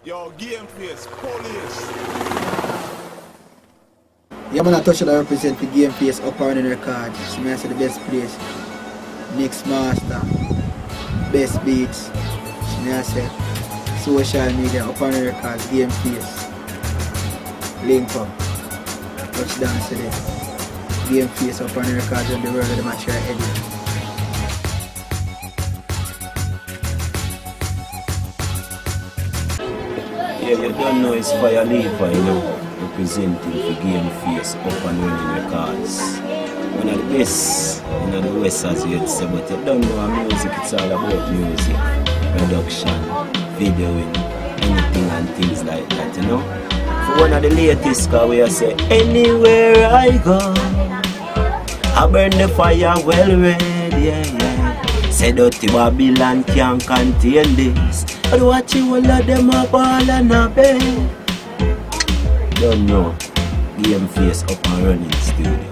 Yo, game face, police. Yeah, man, I touch that represent the game face up around in record. So I say the best place. Mix master, best beats. So I say social media up around the record, game face. Link up. Touchdown today. Game face up around the record on the world of the match right edit. Yeah, you don't know it's Fire Leaper, you know, representing the game face up and running records. One of the best in the West, as you'd say, but you don't know how music, it's all about music, production, videoing, anything and things like that, you know. For one of the latest, cause we say, anywhere I go, I burn the fire well red, yeah, yeah. Say dirty Babylon can't contain this. But watch you all of them a ball and a bed. Don't know. Game face up and running studio.